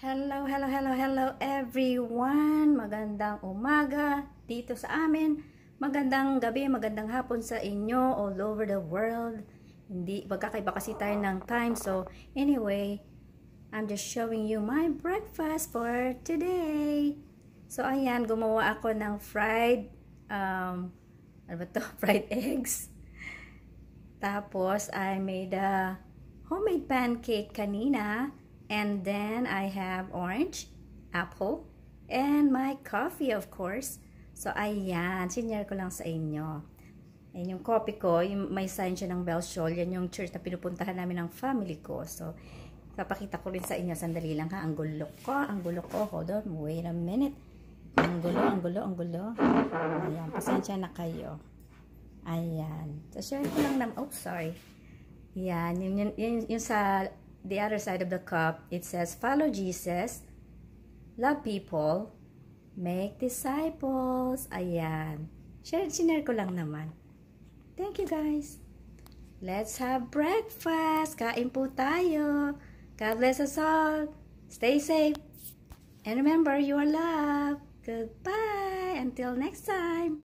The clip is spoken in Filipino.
Hello, hello, hello, hello everyone! Magandang umaga dito sa amin. Magandang gabi, magandang hapon sa inyo all over the world. Hindi, magkakaiba kasi tayo ng time. So, anyway, I'm just showing you my breakfast for today. So, ayan, gumawa ako ng fried, ano ba to? Fried eggs. Tapos, I made a homemade pancake kanina. And then, I have orange, apple, and my coffee, of course. So, ayan. Sinare ko lang sa inyo. Ayan yung coffee ko. Yung may sign siya ng Belshol. Yan yung church na pinupuntahan namin ng family ko. So, papakita ko rin sa inyo. Sandali lang ha. Ang gulo ko. Ang gulo ko. Hold on. Wait a minute. Ang gulo, ang gulo, ang gulo. Ayan. Pasensya na kayo. Ayan. So, share ko lang naman. Oh, sorry. Yan. Yung sa the other side of the cup, it says, follow Jesus, love people, make disciples. Ayan. Sinare ko lang naman. Thank you guys. Let's have breakfast. Kain po tayo. God bless us all. Stay safe. And remember, you are loved. Goodbye. Until next time.